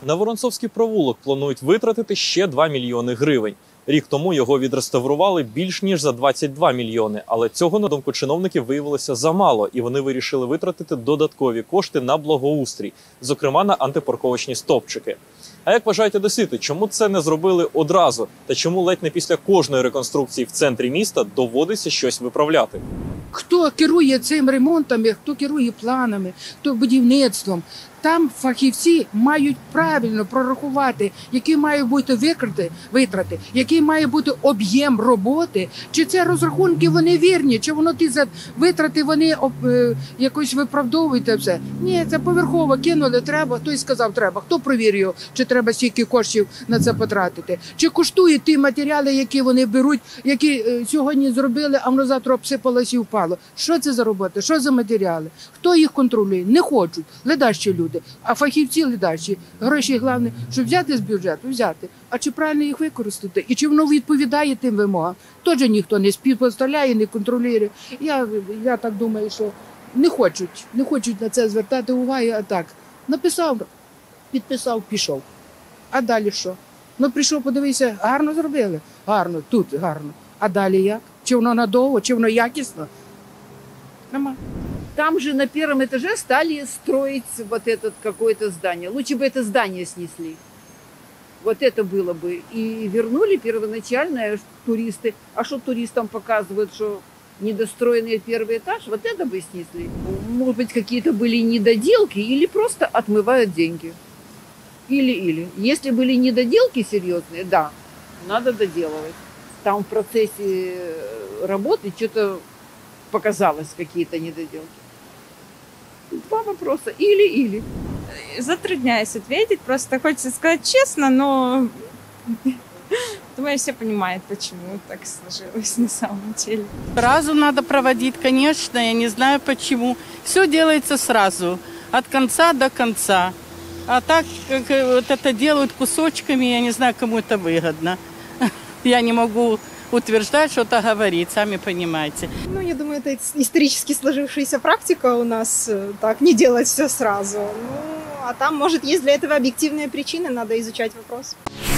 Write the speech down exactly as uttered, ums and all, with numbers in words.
На Воронцовський провулок планують витратити ще два мільйони гривень. Рік тому його відреставрували більш ніж за двадцять два мільйони, але цього, на думку чиновників, виявилося замало, і вони вирішили витратити додаткові кошти на благоустрій, зокрема на антипарковочні стовпчики. А як вважають одесити, чому це не зробили одразу? Та чому ледь не після кожної реконструкції в центрі міста доводиться щось виправляти? Хто керує цим ремонтом, хто керує планами, хто будівництвом, там фахівці мають правильно прорахувати, які мають бути викрити, витрати, який має бути об'єм роботи, чи це розрахунки вони вірні, чи воно ті за витрати вони об, е, якось виправдовують все. Ні, це поверхово кинули, треба, хтось сказав треба, хто провірив його, чи треба стільки коштів на це потратити, чи коштують ті матеріали, які вони беруть, які е, сьогодні зробили, а воно завтра обсипалося і впало. Що це за робота, що за матеріали, хто їх контролює, не хочуть, ледащі люди. А фахівці ледачі. Гроші головне, щоб взяти з бюджету, взяти. А чи правильно їх використати? І чи воно відповідає тим вимогам? Теж ніхто не співпоставляє, не контролює. Я, я так думаю, що не хочуть, не хочуть на це звертати увагу, а так. Написав, підписав, пішов. А далі що? Ну прийшов, подивився, гарно зробили? Гарно, тут гарно. А далі як? Чи воно надовго, чи воно якісно? Нема. Там же на первом этаже стали строить вот это какое-то здание. Лучше бы это здание снесли. Вот это было бы. И вернули первоначальное туристы. А что туристам показывают, что недостроенный первый этаж? Вот это бы снесли. Может быть, какие-то были недоделки или просто отмывают деньги. Или-или. Если были недоделки серьезные, да, надо доделывать. Там в процессе работы что-то показалось, какие-то недоделки. Два вопроса. Или-или. Затрудняюсь ответить, просто хочется сказать честно, но думаю, все понимают, почему так сложилось на самом деле. Сразу надо проводить, конечно, я не знаю почему. Все делается сразу, от конца до конца. А так, как вот это делают кусочками, я не знаю, кому это выгодно. Я не могу утверждать, что-то говорить, сами понимаете. Ну, я думаю, это исторически сложившаяся практика у нас, так, не делать все сразу. Ну, а там, может, есть для этого объективные причины, надо изучать вопрос.